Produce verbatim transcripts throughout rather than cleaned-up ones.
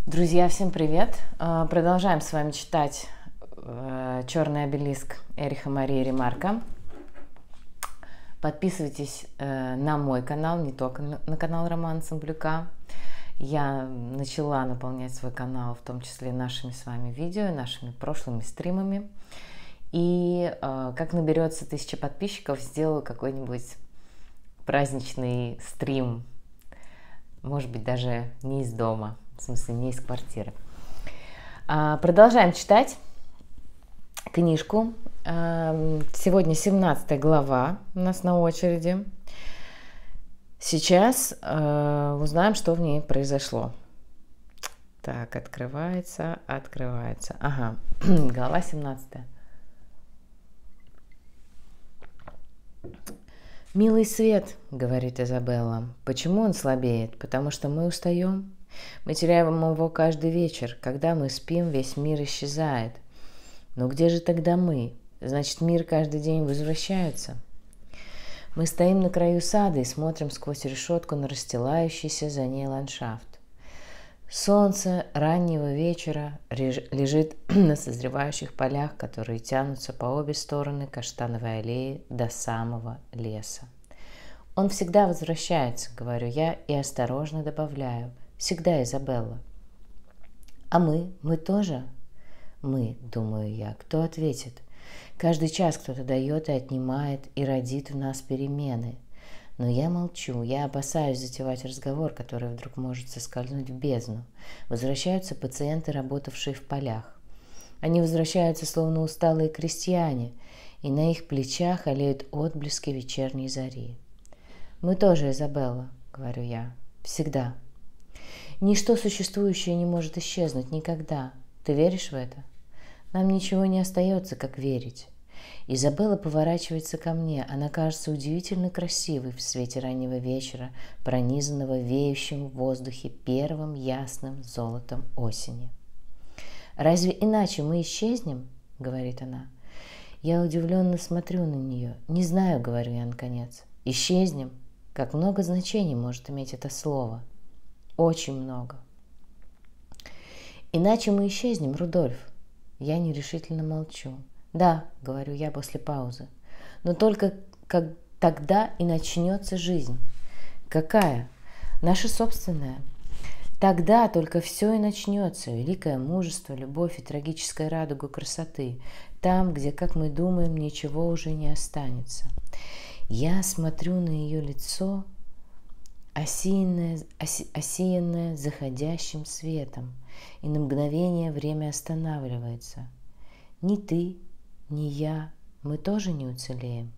Друзья, всем привет! Продолжаем с вами читать «Черный обелиск» Эриха Марии Ремарка. Подписывайтесь на мой канал, не только на канал Романа Цымбалюка. Я начала наполнять свой канал, в том числе нашими с вами видео, нашими прошлыми стримами. И как наберется тысяча подписчиков, сделаю какой-нибудь праздничный стрим. Может быть, даже не из дома. В смысле, не из квартиры. Продолжаем читать книжку. Сегодня семнадцатая глава у нас на очереди. Сейчас узнаем, что в ней произошло. Так, открывается, открывается. Ага, глава семнадцатая. «Милый свет, — говорит Изабелла, — почему он слабеет? Потому что мы устаем. Мы теряем его каждый вечер. Когда мы спим, весь мир исчезает. Но где же тогда мы? Значит, мир каждый день возвращается. Мы стоим на краю сада и смотрим сквозь решетку на расстилающийся за ней ландшафт. Солнце раннего вечера лежит на созревающих полях, которые тянутся по обе стороны каштановой аллеи до самого леса. Он всегда возвращается, — говорю я и осторожно добавляю. Всегда, Изабелла. А мы? Мы тоже? Мы, думаю я. Кто ответит? Каждый час кто-то дает и отнимает, и родит в нас перемены. Но я молчу, я опасаюсь затевать разговор, который вдруг может соскользнуть в бездну. Возвращаются пациенты, работавшие в полях. Они возвращаются, словно усталые крестьяне, и на их плечах олеют отблески вечерней зари. Мы тоже, Изабелла, — говорю я. Всегда. Ничто существующее не может исчезнуть никогда. Ты веришь в это? Нам ничего не остается, как верить. Изабелла поворачивается ко мне. Она кажется удивительно красивой в свете раннего вечера, пронизанного веющим в воздухе первым ясным золотом осени. «Разве иначе мы исчезнем?» — говорит она. Я удивленно смотрю на нее. «Не знаю», — говорю я наконец. «Исчезнем? Как много значений может иметь это слово?» «Очень много». «Иначе мы исчезнем, Рудольф». Я нерешительно молчу. «Да», — говорю я после паузы, — «но только как тогда и начнется жизнь». «Какая?» «Наша собственная». Тогда только все и начнется. Великое мужество, любовь и трагическая радуга красоты. Там, где, как мы думаем, ничего уже не останется. Я смотрю на ее лицо, осиянное, оси, осиянное заходящим светом, и на мгновение время останавливается. Ни ты, ни я, мы тоже не уцелеем.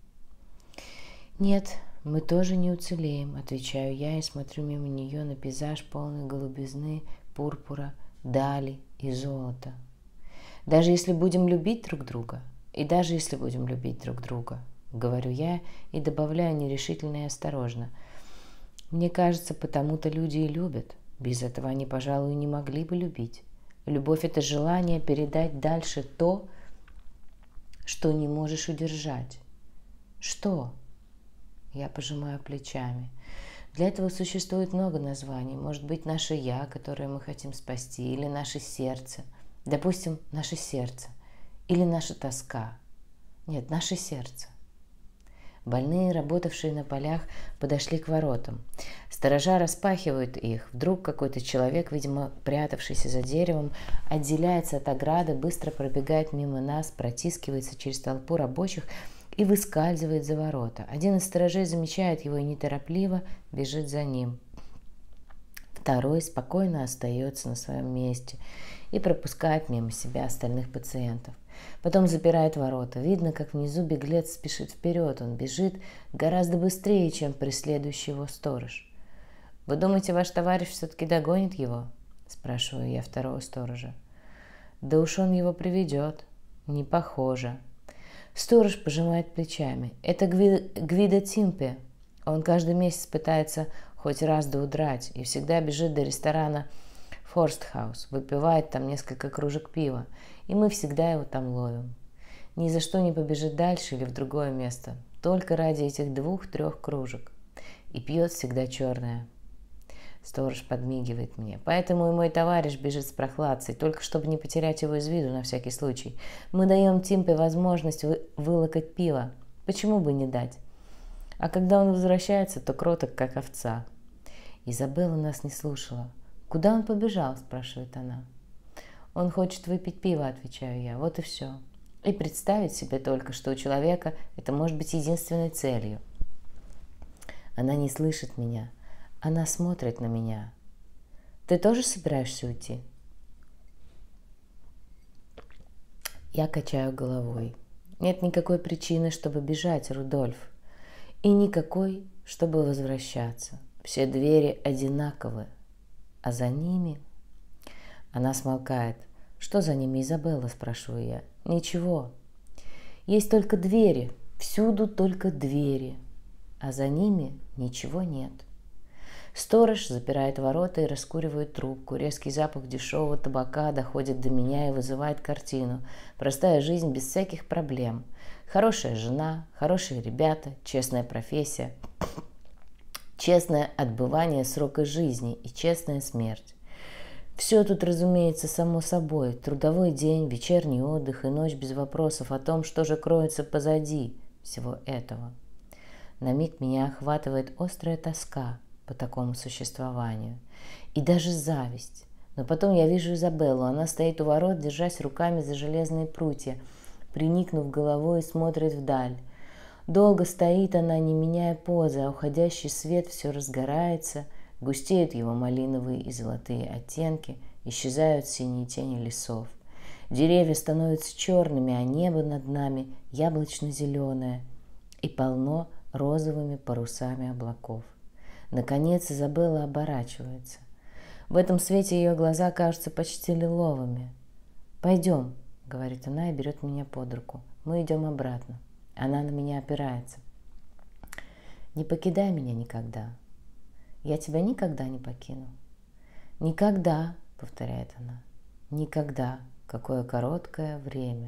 Нет, мы тоже не уцелеем, отвечаю я и смотрю мимо нее на пейзаж полный голубизны, пурпура, дали и золота. Даже если будем любить друг друга, и даже если будем любить друг друга, говорю я и добавляю нерешительно и осторожно. Мне кажется, потому-то люди и любят. Без этого они, пожалуй, не могли бы любить. Любовь — это желание передать дальше то, что не можешь удержать. Что? Я пожимаю плечами. Для этого существует много названий. Может быть, наше «я», которое мы хотим спасти, или наше сердце. Допустим, наше сердце. Или наша тоска. Нет, наше сердце. Больные, работавшие на полях, подошли к воротам. Сторожа распахивают их. Вдруг какой-то человек, видимо, прятавшийся за деревом, отделяется от ограды, быстро пробегает мимо нас, протискивается через толпу рабочих и выскальзывает за ворота. Один из сторожей замечает его и неторопливо бежит за ним. Второй спокойно остается на своем месте и пропускает мимо себя остальных пациентов. Потом запирает ворота. Видно, как внизу беглец спешит вперед. Он бежит гораздо быстрее, чем преследующий его сторож. «Вы думаете, ваш товарищ все-таки догонит его?» – спрашиваю я второго сторожа. «Да уж он его приведет». «Не похоже». Сторож пожимает плечами. «Это Гвидо Тимпе. Он каждый месяц пытается хоть раз да удрать и всегда бежит до ресторана Форстхаус, выпивает там несколько кружек пива, и мы всегда его там ловим. Ни за что не побежит дальше или в другое место, только ради этих двух-трех кружек. И пьет всегда черное. Сторож подмигивает мне. Поэтому и мой товарищ бежит с прохладцей, только чтобы не потерять его из виду на всякий случай. Мы даем Тимпе возможность вы- вылокать пиво. Почему бы не дать? А когда он возвращается, то кроток, как овца. Изабелла нас не слушала. «Куда он побежал?» – спрашивает она. «Он хочет выпить пиво», – отвечаю я. Вот и все. И представить себе только, что у человека это может быть единственной целью. Она не слышит меня. Она смотрит на меня. «Ты тоже собираешься уйти?» Я качаю головой. Нет никакой причины, чтобы бежать, Рудольф. И никакой, чтобы возвращаться. Все двери одинаковы. А за ними... Она смолкает. «Что за ними, Изабелла?» – спрашиваю я. «Ничего. Есть только двери. Всюду только двери. А за ними ничего нет». Сторож запирает ворота и раскуривает трубку. Резкий запах дешевого табака доходит до меня и вызывает картину. Простая жизнь без всяких проблем. Хорошая жена, хорошие ребята, честная профессия, честное отбывание срока жизни и честная смерть. Все тут, разумеется, само собой. Трудовой день, вечерний отдых и ночь без вопросов о том, что же кроется позади всего этого. На миг меня охватывает острая тоска по такому существованию. И даже зависть. Но потом я вижу Изабеллу. Она стоит у ворот, держась руками за железные прутья, приникнув головой и смотрит вдаль. Долго стоит она, не меняя позы, а уходящий свет все разгорается, густеют его малиновые и золотые оттенки, исчезают синие тени лесов. Деревья становятся черными, а небо над нами яблочно-зеленое и полно розовыми парусами облаков. Наконец Изабелла оборачивается. В этом свете ее глаза кажутся почти лиловыми. «Пойдем», — говорит она и берет меня под руку. Мы идем обратно. Она на меня опирается. «Не покидай меня никогда. Я тебя никогда не покину». «Никогда», — повторяет она. «Никогда. Какое короткое время».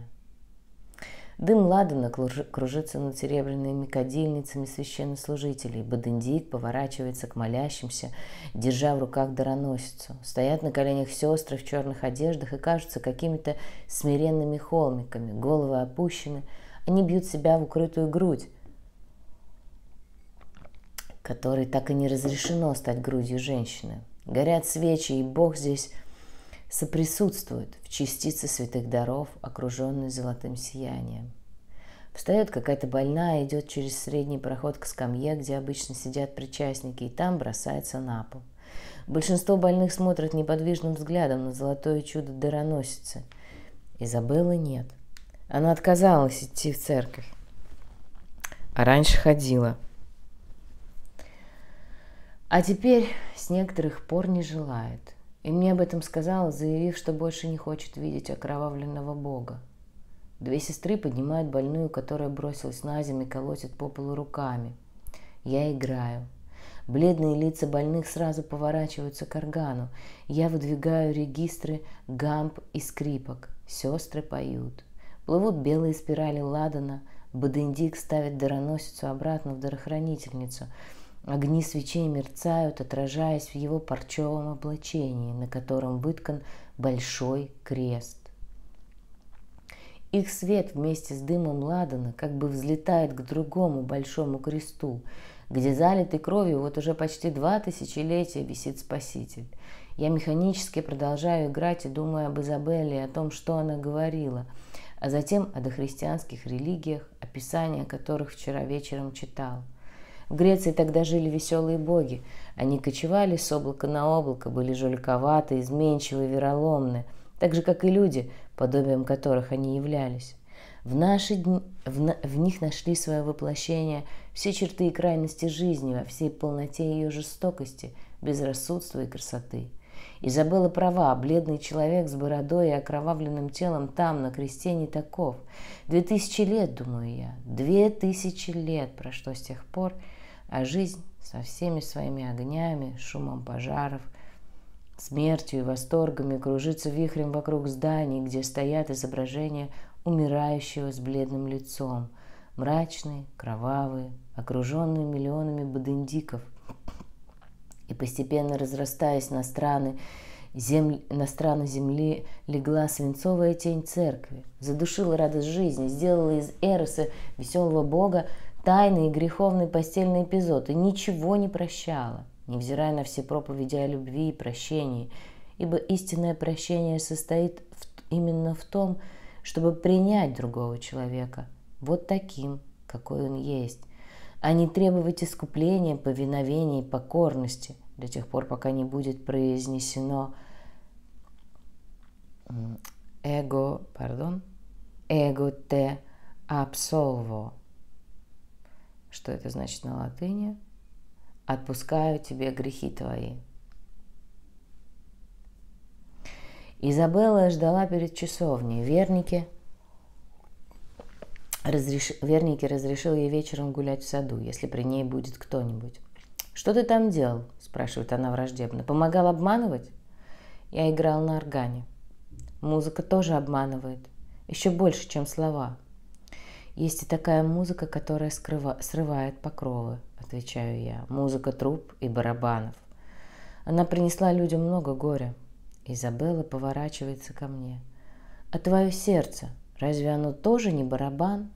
Дым ладана кружится над серебряными кадильницами священнослужителей. Бодендик поворачивается к молящимся, держа в руках дароносицу. Стоят на коленях сестры в черных одеждах и кажутся какими-то смиренными холмиками, головы опущены. Они бьют себя в укрытую грудь, которой так и не разрешено стать грудью женщины. Горят свечи, и Бог здесь соприсутствует в частице святых даров, окруженной золотым сиянием. Встает какая-то больная, идет через средний проход к скамье, где обычно сидят причастники, и там бросается на пол. Большинство больных смотрят неподвижным взглядом на золотое чудо дароносицы. Изабеллы нет. Она отказалась идти в церковь, а раньше ходила. А теперь с некоторых пор не желает. И мне об этом сказала, заявив, что больше не хочет видеть окровавленного Бога. Две сестры поднимают больную, которая бросилась на землю и колотит по полу руками. Я играю. Бледные лица больных сразу поворачиваются к органу. Я выдвигаю регистры гамб и скрипок. Сестры поют. Плывут белые спирали ладана. Бодендик ставит дароносицу обратно в дарохранительницу. Огни свечей мерцают, отражаясь в его парчевом облачении, на котором выткан большой крест. Их свет вместе с дымом ладана как бы взлетает к другому большому кресту, где залитый кровью вот уже почти два тысячелетия висит Спаситель. Я механически продолжаю играть и думаю об Изабелле, о том, что она говорила, а затем о дохристианских религиях, описания которых вчера вечером читал. В Греции тогда жили веселые боги. Они кочевали с облака на облако, были жуликоваты, изменчивы, вероломны, так же, как и люди, подобием которых они являлись. В наши дни в, на, в них нашли свое воплощение все черты и крайности жизни во всей полноте ее жестокости, безрассудства и красоты. Изабелла права, бледный человек с бородой и окровавленным телом там, на кресте, не таков. Две тысячи лет, думаю я, две тысячи лет прошло с тех пор, а жизнь со всеми своими огнями, шумом пожаров, смертью и восторгами кружится вихрем вокруг зданий, где стоят изображения умирающего с бледным лицом, мрачные, кровавые, окруженные миллионами бодендиков, И постепенно разрастаясь на страны, земли, на страны земли, легла свинцовая тень церкви, задушила радость жизни, сделала из Эроса, веселого бога, тайный и греховный постельный эпизод и ничего не прощала, невзирая на все проповеди о любви и прощении, ибо истинное прощение состоит в, именно в том, чтобы принять другого человека вот таким, какой он есть, а не требовать искупления, повиновения и покорности до тех пор, пока не будет произнесено «эго, пардон, эго те абсолво». Что это значит на латыни? «Отпускаю тебе грехи твои». Изабелла ждала перед часовней. Верники Разреш... Верники разрешил ей вечером гулять в саду, если при ней будет кто-нибудь. «Что ты там делал?» – спрашивает она враждебно. «Помогал обманывать?» «Я играл на органе». «Музыка тоже обманывает. Еще больше, чем слова». «Есть и такая музыка, которая скрыва... срывает покровы», – отвечаю я. «Музыка труб и барабанов. Она принесла людям много горя». Изабелла поворачивается ко мне. «А твое сердце, разве оно тоже не барабан?»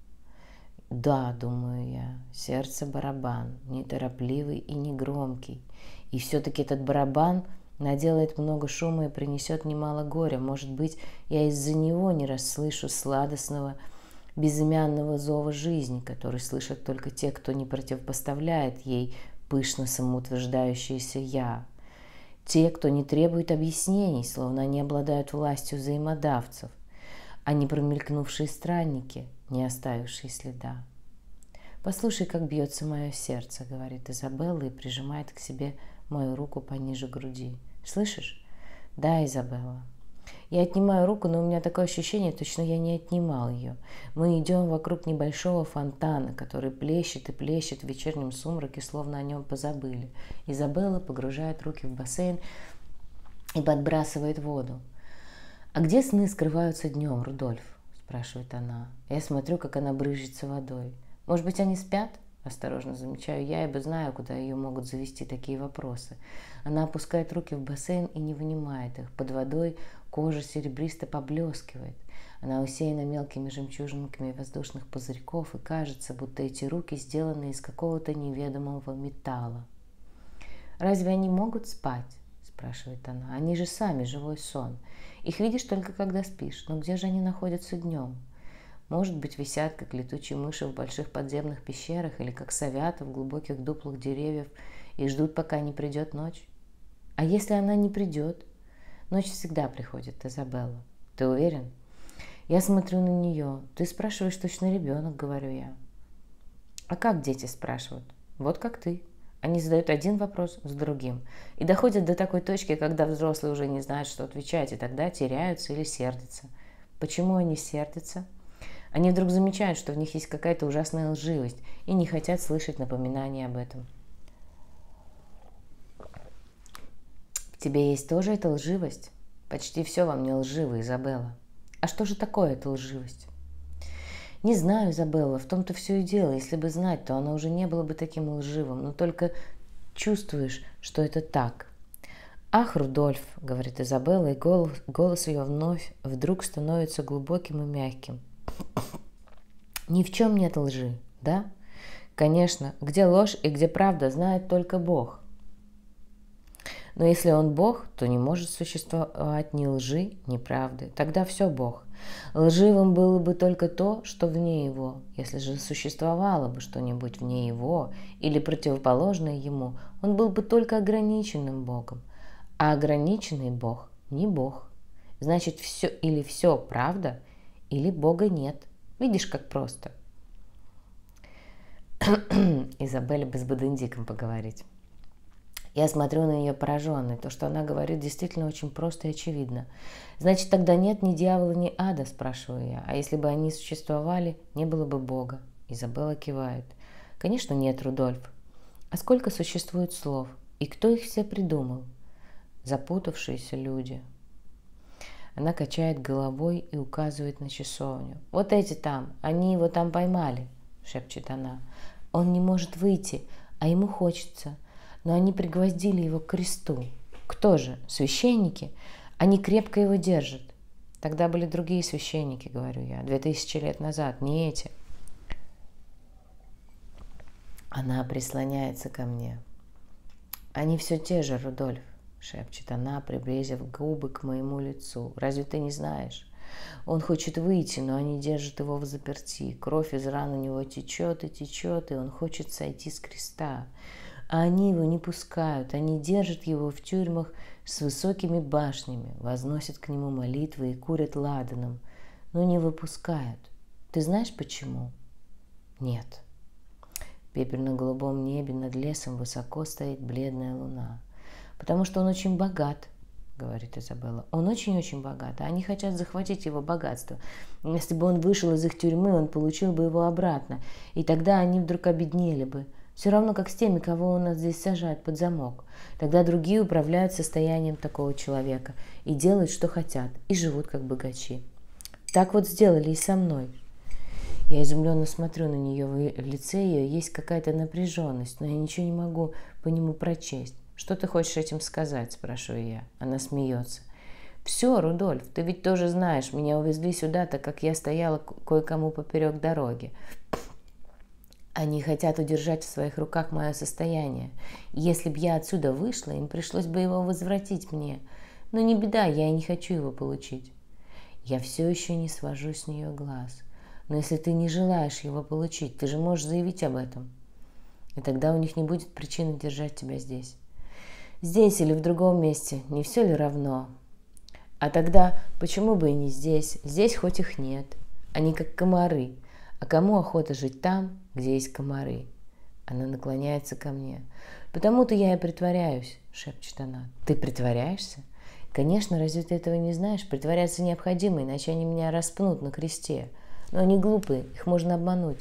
«Да, — думаю я, — сердце барабан, неторопливый и негромкий. И все-таки этот барабан наделает много шума и принесет немало горя. Может быть, я из-за него не расслышу сладостного, безымянного зова жизни, который слышат только те, кто не противопоставляет ей пышно самоутверждающееся «я». Те, кто не требует объяснений, словно они обладают властью взаимодавцев, а не промелькнувшие странники, не оставившие следа. «Послушай, как бьется мое сердце», — говорит Изабелла и прижимает к себе мою руку пониже груди. «Слышишь?» «Да, Изабелла». Я отнимаю руку, но у меня такое ощущение, точно я не отнимал ее. Мы идем вокруг небольшого фонтана, который плещет и плещет в вечернем сумраке, словно о нем позабыли. Изабелла погружает руки в бассейн и подбрасывает воду. «А где сны скрываются днем, Рудольф?» – спрашивает она. Я смотрю, как она брызжется водой. «Может быть, они спят?» – осторожно замечаю я, ибо знаю, куда ее могут завести такие вопросы. Она опускает руки в бассейн и не вынимает их. Под водой кожа серебристо поблескивает. Она усеяна мелкими жемчужинками воздушных пузырьков, и кажется, будто эти руки сделаны из какого-то неведомого металла. «Разве они могут спать?» – спрашивает она. «Они же сами живой сон. Их видишь только когда спишь. Но где же они находятся днем? Может быть, висят, как летучие мыши в больших подземных пещерах или как совята в глубоких дуплах деревьев и ждут, пока не придет ночь? А если она не придет? Ночь всегда приходит, Изабелла. Ты уверен?» Я смотрю на нее. «Ты спрашиваешь, точно ребенок», — говорю я. «А как дети спрашивают?» «Вот как ты». Они задают один вопрос с другим и доходят до такой точки, когда взрослые уже не знают, что отвечать, и тогда теряются или сердятся. Почему они сердятся? Они вдруг замечают, что в них есть какая-то ужасная лживость и не хотят слышать напоминания об этом. В тебе есть тоже эта лживость? Почти все во мне лживо, Изабелла. А что же такое эта лживость? Не знаю, Изабелла, в том-то все и дело. Если бы знать, то оно уже не было бы таким лживым, но только чувствуешь, что это так. «Ах, Рудольф», — говорит Изабелла, и голос, голос ее вновь вдруг становится глубоким и мягким. «Ни в чем нет лжи, да? Конечно, где ложь и где правда, знает только Бог. Но если Он Бог, то не может существовать ни лжи, ни правды. Тогда все Бог. Лживым было бы только то, что вне Его. Если же существовало бы что-нибудь вне Его или противоположное Ему, Он был бы только ограниченным Богом. А ограниченный Бог не Бог. Значит, все или все правда, или Бога нет. Видишь, как просто?» Изабелле бы с Бодендиком поговорить. Я смотрю на нее пораженной. То, что она говорит, действительно очень просто и очевидно. «Значит, тогда нет ни дьявола, ни ада?» – спрашиваю я. «А если бы они существовали, не было бы Бога?» Изабелла кивает. «Конечно нет, Рудольф. А сколько существует слов? И кто их все придумал?» «Запутавшиеся люди». Она качает головой и указывает на часовню. «Вот эти там, они его там поймали», – шепчет она. «Он не может выйти, а ему хочется. но они пригвоздили его к кресту. Кто же? Священники? Они крепко его держат. Тогда были другие священники, говорю я, две тысячи лет назад, не эти. Она прислоняется ко мне. Они все те же, Рудольф, шепчет она, приблизив губы к моему лицу. Разве ты не знаешь? Он хочет выйти, но они держат его взаперти. Кровь из ран у него течет и течет, и он хочет сойти с креста. А они его не пускают, они держат его в тюрьмах с высокими башнями, возносят к нему молитвы и курят ладаном, но не выпускают. Ты знаешь почему? Нет. В пепельно-голубом небе над лесом высоко стоит бледная луна. Потому что он очень богат, говорит Изабелла. Он очень-очень богат, а они хотят захватить его богатство. Если бы он вышел из их тюрьмы, он получил бы его обратно, и тогда они вдруг обеднели бы. Все равно, как с теми, кого у нас здесь сажают под замок. Тогда другие управляют состоянием такого человека и делают, что хотят, и живут, как богачи. Так вот сделали и со мной. Я изумленно смотрю на нее, в лице ее есть какая-то напряженность, но я ничего не могу по нему прочесть. «Что ты хочешь этим сказать?» – спрашиваю я. Она смеется. «Все, Рудольф, ты ведь тоже знаешь, меня увезли сюда, так как я стояла кое-кому поперек дороги. Они хотят удержать в своих руках мое состояние. Если б я отсюда вышла, им пришлось бы его возвратить мне. Но не беда, я и не хочу его получить». Я все еще не свожу с нее глаз. «Но если ты не желаешь его получить, ты же можешь заявить об этом. И тогда у них не будет причины держать тебя здесь. Здесь или в другом месте, не все ли равно? А тогда почему бы и не здесь? Здесь хоть их нет. Они как комары. А кому охота жить там, где есть комары?» Она наклоняется ко мне. «Потому-то я и притворяюсь», — шепчет она. «Ты притворяешься? Конечно, разве ты этого не знаешь? Притворяться необходимо, иначе они меня распнут на кресте. Но они глупые, их можно обмануть».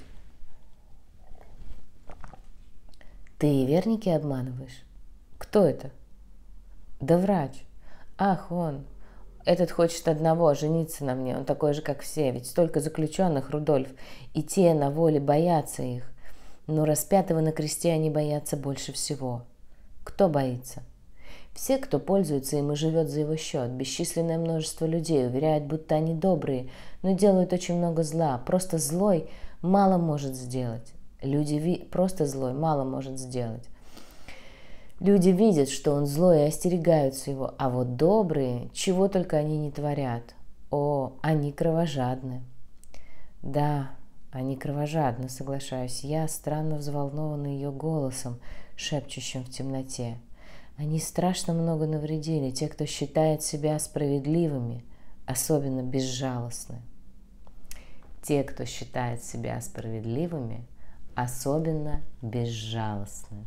«Ты и верники обманываешь?» «Кто это?» «Да врач. Ах, он. Этот хочет одного, жениться на мне. Он такой же, как все. Ведь столько заключенных, Рудольф. И те на воле боятся их. Но распятого на кресте они боятся больше всего». «Кто боится?» «Все, кто пользуется им и живет за его счет. Бесчисленное множество людей уверяют, будто они добрые, но делают очень много зла. Просто злой мало может сделать. Люди ви... Просто злой мало может сделать. Люди видят, что он злой, и остерегаются его, а вот добрые, чего только они не творят. О, они кровожадны». «Да, они кровожадны», соглашаюсь я, странно взволнованный ее голосом, шепчущим в темноте. «Они страшно много навредили, те, кто считает себя справедливыми, особенно безжалостны». Те, кто считает себя справедливыми, особенно безжалостны.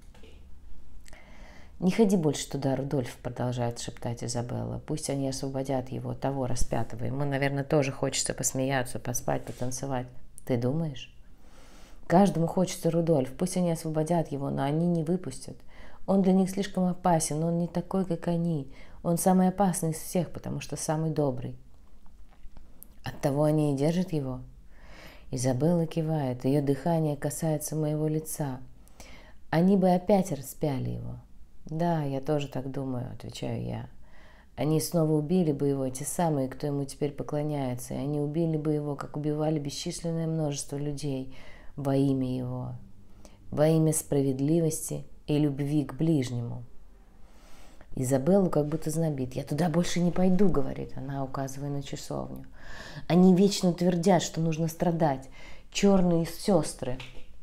«Не ходи больше туда, Рудольф», — продолжает шептать Изабелла. «Пусть они освободят его, того распятого. Ему, наверное, тоже хочется посмеяться, поспать, потанцевать. Ты думаешь?» «Каждому хочется, Рудольф. Пусть они освободят его, но они не выпустят. Он для них слишком опасен, он не такой, как они. Он самый опасный из всех, потому что самый добрый». «Оттого они и держат его?» Изабелла кивает, ее дыхание касается моего лица. «Они бы опять распяли его». «Да, я тоже так думаю», — отвечаю я. «Они снова убили бы его, те самые, кто ему теперь поклоняется, и они убили бы его, как убивали бесчисленное множество людей во имя его, во имя справедливости и любви к ближнему». Изабеллу как будто знобит. «Я туда больше не пойду», — говорит она, указывая на часовню. «Они вечно твердят, что нужно страдать. Черные сестры».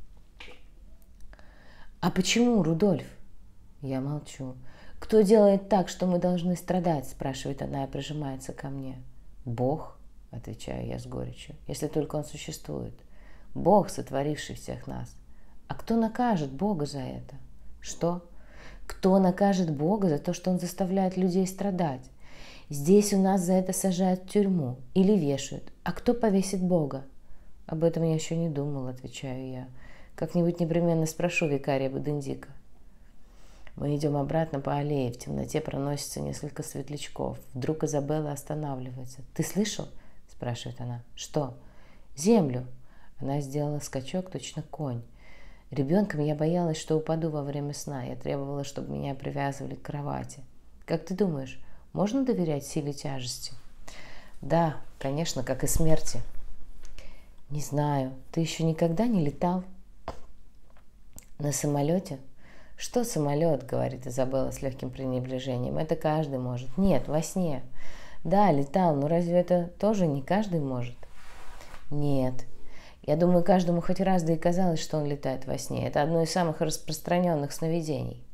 «А почему, Рудольф?» Я молчу. «Кто делает так, что мы должны страдать?» — спрашивает она и прижимается ко мне. «Бог», — отвечаю я с горечью, — «если только он существует. Бог, сотворивший всех нас. А кто накажет Бога за это?» «Что? Кто накажет Бога за то, что он заставляет людей страдать? Здесь у нас за это сажают в тюрьму или вешают. А кто повесит Бога?» «Об этом я еще не думала», — отвечаю я. «Как-нибудь непременно спрошу викария Будендика». Мы идем обратно по аллее, в темноте проносится несколько светлячков. Вдруг Изабелла останавливается. «Ты слышал?» — спрашивает она. «Что?» «Землю». Она сделала скачок, точно конь. Ребенком я боялась, что упаду во время сна. Я требовала, чтобы меня привязывали к кровати. Как ты думаешь, можно доверять силе тяжести? Да, конечно, как и смерти. Не знаю, ты еще никогда не летал на самолете? Что самолет, говорит Изабелла с легким пренебрежением, это каждый может. Нет, во сне. Да, летал, но разве это тоже не каждый может? Нет. Я думаю, каждому хоть раз да и казалось, что он летает во сне. Это одно из самых распространенных сновидений.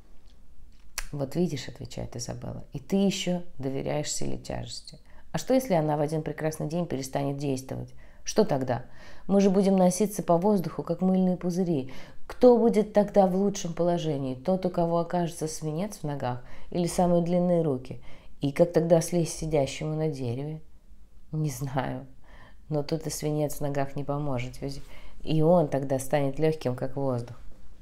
Вот видишь, отвечает Изабелла, и ты еще доверяешь силе тяжести. А что, если она в один прекрасный день перестанет действовать? Что тогда? Мы же будем носиться по воздуху, как мыльные пузыри. Кто будет тогда в лучшем положении? Тот, у кого окажется свинец в ногах или самые длинные руки? И как тогда слезть сидящему на дереве? Не знаю. Но тут и свинец в ногах не поможет, ведь и он тогда станет легким, как воздух.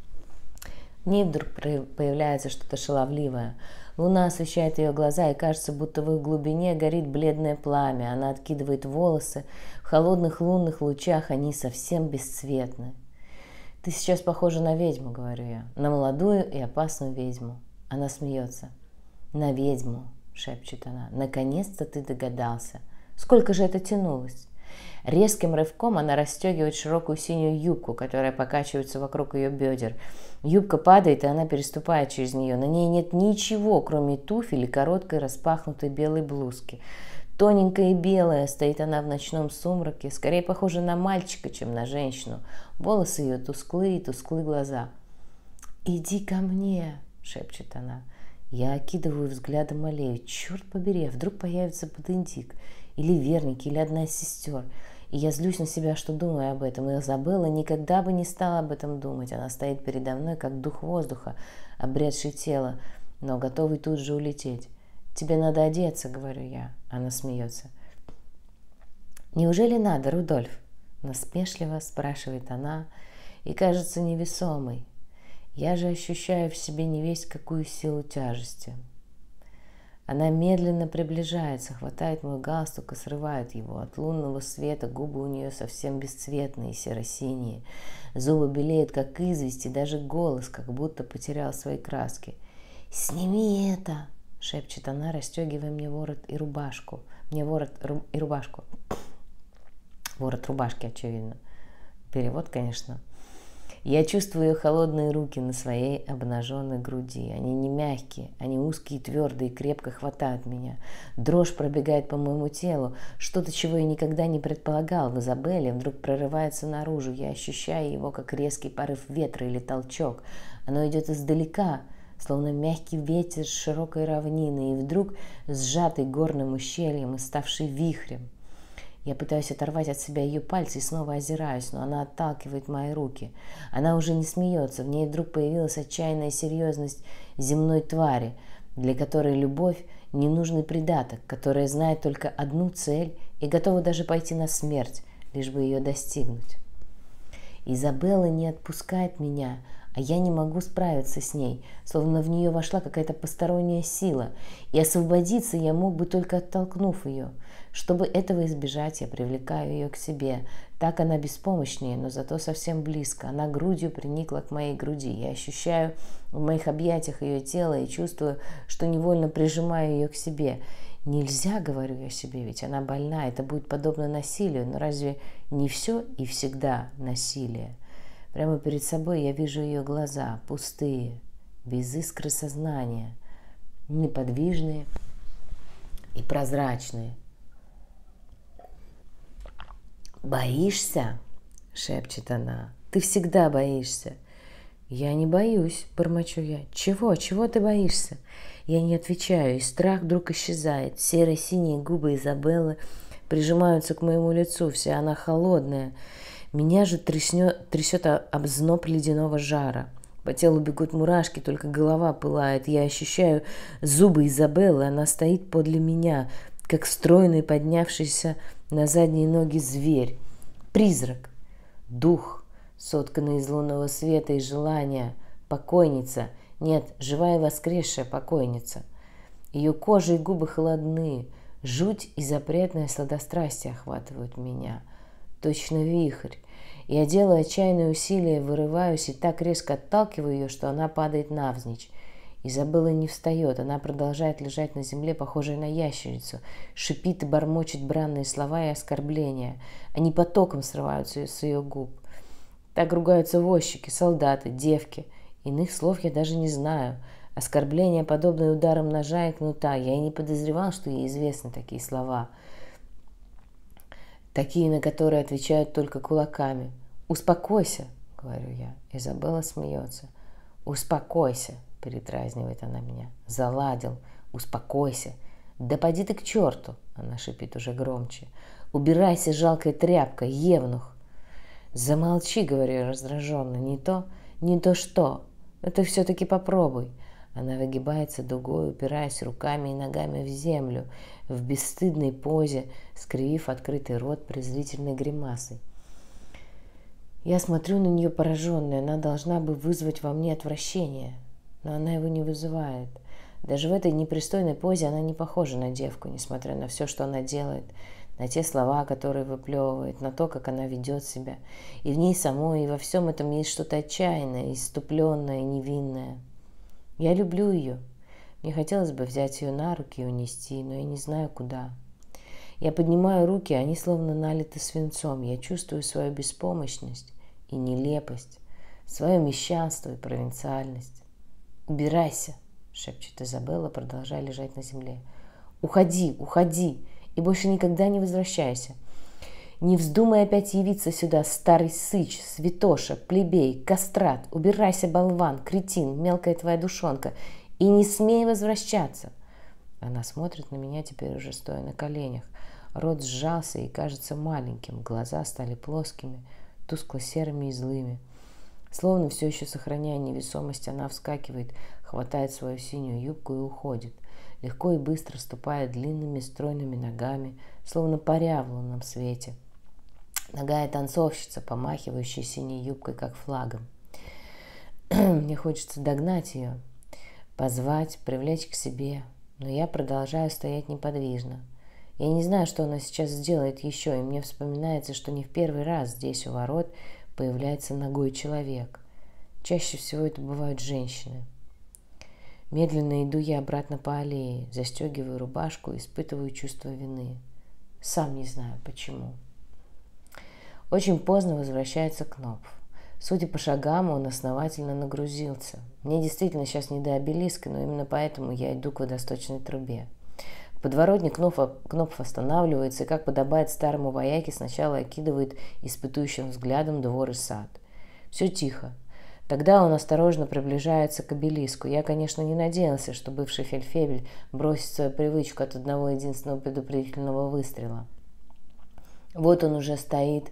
В ней вдруг появляется что-то шаловливое. Луна освещает ее глаза, и кажется, будто в их глубине горит бледное пламя. Она откидывает волосы. В холодных лунных лучах они совсем бесцветны. «Ты сейчас похожа на ведьму», — говорю я. «На молодую и опасную ведьму». Она смеется. «На ведьму», — шепчет она. «Наконец-то ты догадался. Сколько же это тянулось?» Резким рывком она расстегивает широкую синюю юбку, которая покачивается вокруг ее бедер. Юбка падает, и она переступает через нее. На ней нет ничего, кроме туфель и короткой распахнутой белой блузки. Тоненькая и белая, стоит она в ночном сумраке, скорее похожа на мальчика, чем на женщину. Волосы ее тусклые, тусклые глаза. «Иди ко мне», — шепчет она. Я окидываю взглядом аллею. Черт побери, вдруг появится Бодендик, или Верник, или одна из сестер. И я злюсь на себя, что думаю об этом. И Изабелла никогда бы не стала об этом думать. Она стоит передо мной, как дух воздуха, обретший тело, но готовый тут же улететь. «Тебе надо одеться», — говорю я. Она смеется. «Неужели надо, Рудольф?» — насмешливо спрашивает она и кажется невесомой. Я же ощущаю в себе невесть какую силу тяжести. Она медленно приближается, хватает мой галстук и срывает его. От лунного света губы у нее совсем бесцветные, серо-синие. Зубы белеют, как известь, и даже голос как будто потерял свои краски. «Сними это!» — шепчет она, расстегивая мне ворот и рубашку. Мне ворот ру... и рубашку. Ворот рубашки, очевидно. Перевод, конечно. Я чувствую ее холодные руки на своей обнаженной груди. Они не мягкие, они узкие, твердые, крепко хватают меня. Дрожь пробегает по моему телу. Что-то, чего я никогда не предполагал в Изабелле, вдруг прорывается наружу. Я ощущаю его, как резкий порыв ветра или толчок. Оно идет издалека, словно мягкий ветер с широкой равнины, и вдруг сжатый горным ущельем и ставший вихрем. Я пытаюсь оторвать от себя ее пальцы и снова озираюсь, но она отталкивает мои руки. Она уже не смеется, в ней вдруг появилась отчаянная серьезность земной твари, для которой любовь – ненужный придаток, которая знает только одну цель и готова даже пойти на смерть, лишь бы ее достигнуть. Изабелла не отпускает меня, а я не могу справиться с ней, словно в нее вошла какая-то посторонняя сила, и освободиться я мог бы, только оттолкнув ее. Чтобы этого избежать, я привлекаю ее к себе. Так она беспомощнее, но зато совсем близко. Она грудью приникла к моей груди. Я ощущаю в моих объятиях ее тело и чувствую, что невольно прижимаю ее к себе. Нельзя, говорю я себе, ведь она больна, это будет подобно насилию, но разве не все и всегда насилие? Прямо перед собой я вижу ее глаза, пустые, без искры сознания, неподвижные и прозрачные. «Боишься?» — шепчет она. «Ты всегда боишься». «Я не боюсь», — бормочу я. «Чего? Чего ты боишься?» Я не отвечаю, и страх вдруг исчезает. Серо-синие губы Изабеллы прижимаются к моему лицу, вся она холодная. Меня же тряснет, трясет об зноб ледяного жара. По телу бегут мурашки, только голова пылает. Я ощущаю зубы Изабеллы, она стоит подле меня, как стройный, поднявшийся на задние ноги зверь. Призрак, дух, сотканный из лунного света и желания, покойница, нет, живая и воскресшая покойница. Ее кожа и губы холодны, жуть и запретное сладострастие охватывают меня. точно вихрь. Я делаю отчаянные усилия, вырываюсь и так резко отталкиваю ее, что она падает навзничь. Изабелла не встает, она продолжает лежать на земле, похожая на ящерицу, шипит и бормочет бранные слова и оскорбления. Они потоком срываются с ее губ. Так ругаются возчики, солдаты, девки. Иных слов я даже не знаю. Оскорбления, подобные ударам ножа и кнута. Я и не подозревал, что ей известны такие слова. Такие, на которые отвечают только кулаками. «Успокойся», — говорю я. Изабелла смеется. «Успокойся», — передразнивает она меня. «Заладил. Успокойся». «Да поди ты к черту», — она шипит уже громче. «Убирайся, жалкая тряпка, евнух». «Замолчи», — говорю я раздраженно. «Не то, не то что. Это все-таки попробуй». Она выгибается дугой, упираясь руками и ногами в землю, в бесстыдной позе, скривив открытый рот презрительной гримасой. Я смотрю на нее пораженная. Она должна бы вызвать во мне отвращение, но она его не вызывает. Даже в этой непристойной позе она не похожа на девку, несмотря на все, что она делает, на те слова, которые выплевывает, на то, как она ведет себя. И в ней самой, и во всем этом есть что-то отчаянное, исступленное, невинное. Я люблю ее. Мне хотелось бы взять ее на руки и унести, но я не знаю, куда. Я поднимаю руки, они словно налиты свинцом. Я чувствую свою беспомощность и нелепость, свое мещанство и провинциальность. «Убирайся», — шепчет Изабелла, продолжая лежать на земле. «Уходи, уходи, и больше никогда не возвращайся. Не вздумай опять явиться сюда, старый сыч, святоша, плебей, кастрат. Убирайся, болван, кретин, мелкая твоя душонка, и не смей возвращаться». Она смотрит на меня теперь уже стоя на коленях. Рот сжался и кажется маленьким, глаза стали плоскими, тускло-серыми и злыми. Словно все еще сохраняя невесомость, она вскакивает, хватает свою синюю юбку и уходит. Легко и быстро ступая длинными стройными ногами, словно паря в лунном свете. Ногая танцовщица, помахивающая синей юбкой, как флагом. Мне хочется догнать ее, позвать, привлечь к себе, но я продолжаю стоять неподвижно. Я не знаю, что она сейчас сделает еще, и мне вспоминается, что не в первый раз здесь у ворот появляется нагой человек. Чаще всего это бывают женщины. Медленно иду я обратно по аллее, застегиваю рубашку, испытываю чувство вины. Сам не знаю, почему. Очень поздно возвращается Кнопф. Судя по шагам, он основательно нагрузился. Мне действительно сейчас не до обелиска, но именно поэтому я иду к водосточной трубе. В подворотне Кнопф, Кнопф останавливается и, как подобает старому вояке, сначала окидывает испытующим взглядом двор и сад. Все тихо. Тогда он осторожно приближается к обелиску. Я, конечно, не надеялся, что бывший фельдфебель бросит свою привычку от одного единственного предупредительного выстрела. Вот он уже стоит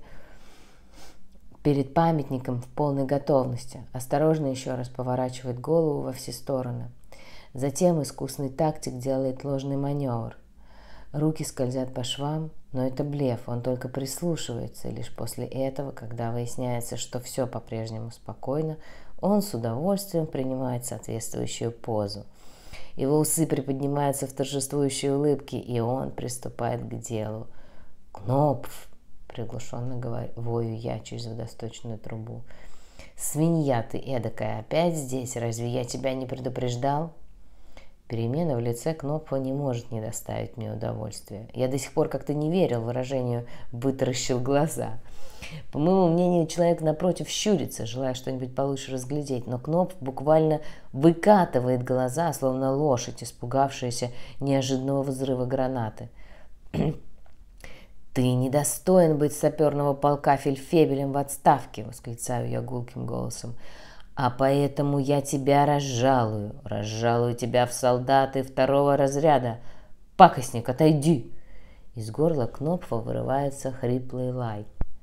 перед памятником в полной готовности. Осторожно еще раз поворачивает голову во все стороны. Затем искусный тактик делает ложный маневр. Руки скользят по швам, но это блеф, он только прислушивается, и лишь после этого, когда выясняется, что все по-прежнему спокойно, он с удовольствием принимает соответствующую позу. Его усы приподнимаются в торжествующей улыбке, и он приступает к делу. «Кнопф!» — приглушенно говорю, вою я через водосточную трубу. «Свинья ты эдакая, опять здесь? Разве я тебя не предупреждал?» Перемена в лице Кнопфа не может не доставить мне удовольствия. Я до сих пор как-то не верил выражению «вытаращил глаза». По моему мнению, человек напротив щурится, желая что-нибудь получше разглядеть, но Кнопф буквально выкатывает глаза, словно лошадь, испугавшаяся неожиданного взрыва гранаты. «Ты недостоин быть саперного полка фельдфебелем в отставке!» — восклицаю я гулким голосом. «А поэтому я тебя разжалую, разжалую тебя в солдаты второго разряда. Пакостник, отойди!» Из горла Кнопфа вырывается хриплый лай.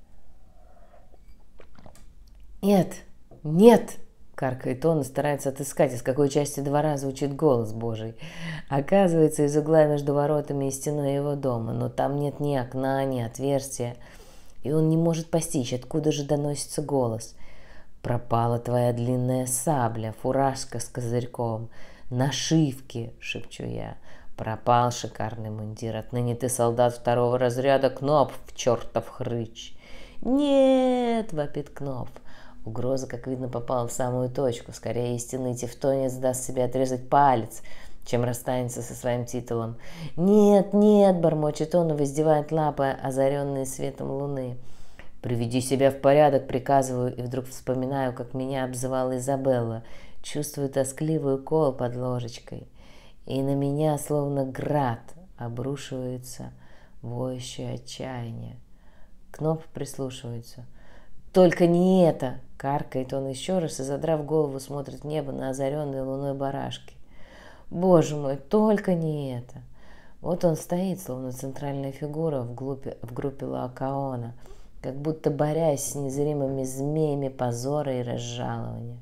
«Нет, нет!» — каркает он и старается отыскать, из какой части двора звучит голос Божий. Оказывается, из угла между воротами и стеной его дома, но там нет ни окна, ни отверстия, и он не может постичь, откуда же доносится голос. «Пропала твоя длинная сабля, фуражка с козырьком, нашивки!» — шепчу я. «Пропал шикарный мундир, отныне ты солдат второго разряда, Кнопф, чертов хрыч!» «Нет!» – вопит Кнопф. Угроза, как видно, попала в самую точку. Скорее, истинный тевтонец даст себе отрезать палец, чем расстанется со своим титулом. «Нет, нет!» – бормочет он и воздевает лапы, озаренные светом луны. «Приведи себя в порядок», – приказываю, и вдруг вспоминаю, как меня обзывала Изабелла. Чувствую тоскливый укол под ложечкой. И на меня, словно град, обрушивается воющее отчаяние. Кнопф прислушивается. «Только не это!» – каркает он еще раз и, задрав голову, смотрит в небо на озаренные луной барашки. «Боже мой, только не это!» Вот он стоит, словно центральная фигура в, глупе, в группе Лаокаона, как будто борясь с незримыми змеями позора и разжалования.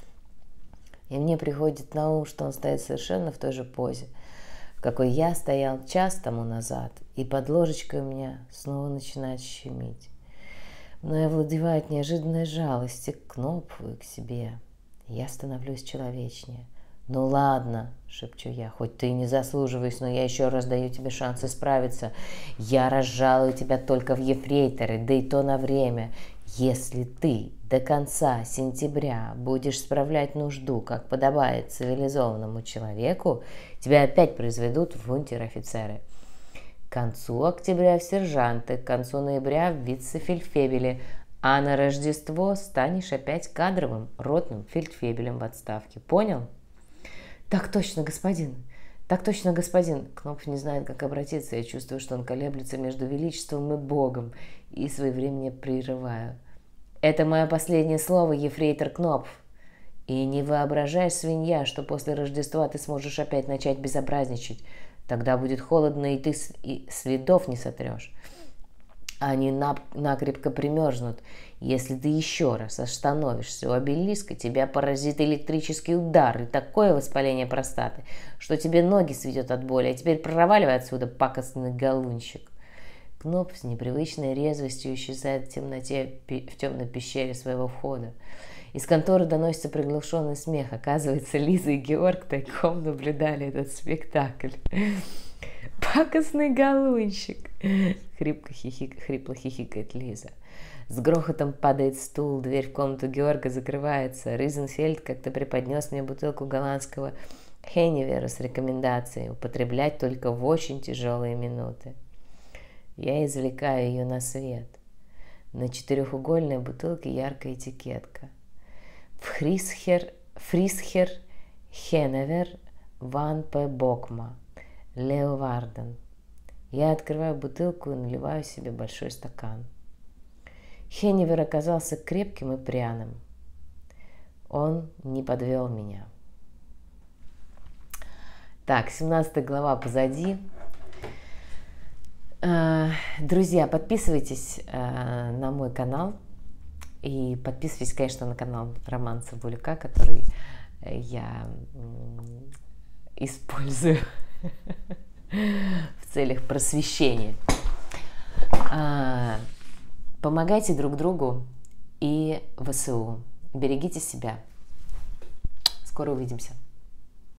И мне приходит на ум, что он стоит совершенно в той же позе, в какой я стоял час тому назад, и под ложечкой у меня снова начинает щемить. Но я овладевает неожиданная жалость и к Кнопфу, и к себе. Я становлюсь человечнее. «Ну ладно», — шепчу я, — «хоть ты и не заслуживаешь, но я еще раз даю тебе шанс исправиться. Я разжалую тебя только в ефрейторы, да и то на время. Если ты до конца сентября будешь справлять нужду, как подобает цивилизованному человеку, тебя опять произведут в унтер-офицеры. К концу октября в сержанты, к концу ноября в вице-фельдфебели, а на Рождество станешь опять кадровым ротным фельдфебелем в отставке. Понял?» «Так точно, господин! Так точно, господин!» Кнопф не знает, как обратиться. Я чувствую, что он колеблется между величеством и Богом, и своевременно прерываю. «Это мое последнее слово, ефрейтор Кнопф. И не воображай, свинья, что после Рождества ты сможешь опять начать безобразничать. Тогда будет холодно, и ты с... и следов не сотрешь. Они нап... накрепко примерзнут. Если ты еще раз остановишься у обелиска, тебя поразит электрический удар и такое воспаление простаты, что тебе ноги сведет от боли. А теперь проваливай отсюда, пакостный галунщик». Кнопф с непривычной резвостью исчезает в темноте, в темной пещере своего входа. Из конторы доносится приглушенный смех. Оказывается, Лиза и Георг тайком наблюдали этот спектакль. «Пакостный галунщик!» — хрипло, хихик, хрипло хихикает Лиза. С грохотом падает стул, дверь в комнату Георга закрывается. Ризенфельд как-то преподнес мне бутылку голландского Хеннивера с рекомендацией употреблять только в очень тяжелые минуты. Я извлекаю ее на свет. На четырехугольной бутылке яркая этикетка. Фрисхер, Фрисхер Хенневер Ван П. Бокма. Леоварден. Я открываю бутылку и наливаю себе большой стакан. Хеннивер оказался крепким и пряным. Он не подвел меня. Так, семнадцатая глава позади. Друзья, подписывайтесь на мой канал. И подписывайтесь, конечно, на канал Роман Цыбулюка, который я использую в целях просвещения. Помогайте друг другу и ВСУ. Берегите себя. Скоро увидимся.